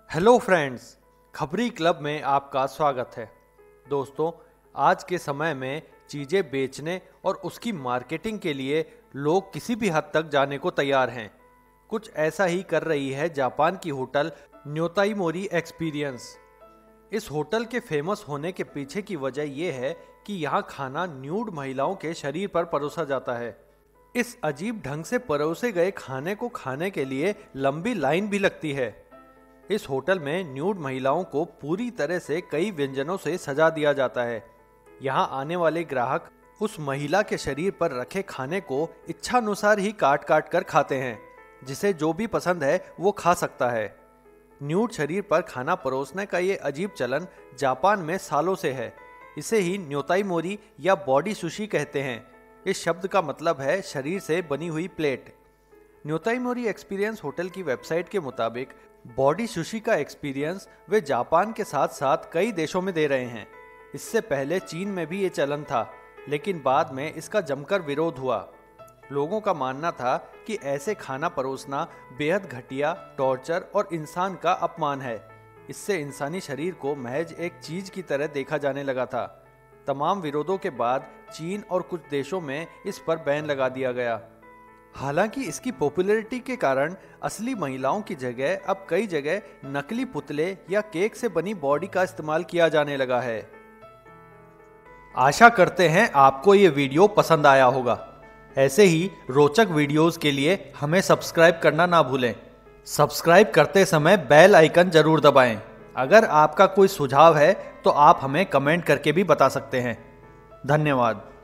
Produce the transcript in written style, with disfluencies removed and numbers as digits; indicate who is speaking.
Speaker 1: Hello friends, खबरी club में आपका स्वागत है। दोस्तों, आज के समय में चीज़ें बेचने और उसकी मार्केटिंग के लिए लोग किसी भी हद तक जाने को तैयार हैं। कुछ ऐसा ही कर रही है जापान की होटल न्योताइमोरी एक्सपीरियंस। इस होटल के फेमस होने के पीछे की वजह यह है कि यहाँ खाना न्यूड महिलाओं के शरीर पर परोसा जाता है। इस अजीब ढंग से परोसे गए खाने को खाने के लिए लंबी लाइन भी लगती है। इस होटल में न्यूड महिलाओं को पूरी तरह से कई व्यंजनों से सजा दिया जाता है। यहाँ आने वाले ग्राहक उस महिला के शरीर पर रखे खाने को इच्छानुसार ही काट काट कर खाते हैं। जिसे जो भी पसंद है वो खा सकता है। न्यूड शरीर पर खाना परोसने का ये अजीब चलन जापान में सालों से है। इसे ही न्योताइमोरी या बॉडी सुशी कहते हैं। इस शब्द का मतलब है शरीर से बनी हुई प्लेट। न्योताइमोरी एक्सपीरियंस होटल की वेबसाइट के मुताबिक बॉडी सुशी का एक्सपीरियंस वे जापान के साथ साथ कई देशों में दे रहे हैं। इससे पहले चीन में भी ये चलन था, लेकिन बाद में इसका जमकर विरोध हुआ। लोगों का मानना था कि ऐसे खाना परोसना बेहद घटिया, टॉर्चर और इंसान का अपमान है। इससे इंसानी शरीर को महज एक चीज की तरह देखा जाने लगा था। तमाम विरोधों के बाद चीन और कुछ देशों में इस पर बैन लगा दिया गया। हालांकि इसकी पॉपुलैरिटी के कारण असली महिलाओं की जगह अब कई जगह नकली पुतले या केक से बनी बॉडी का इस्तेमाल किया जाने लगा है। आशा करते हैं आपको ये वीडियो पसंद आया होगा। ऐसे ही रोचक वीडियोस के लिए हमें सब्सक्राइब करना ना भूलें। सब्सक्राइब करते समय बेल आइकन जरूर दबाएं। अगर आपका कोई सुझाव है तो आप हमें कमेंट करके भी बता सकते हैं। धन्यवाद।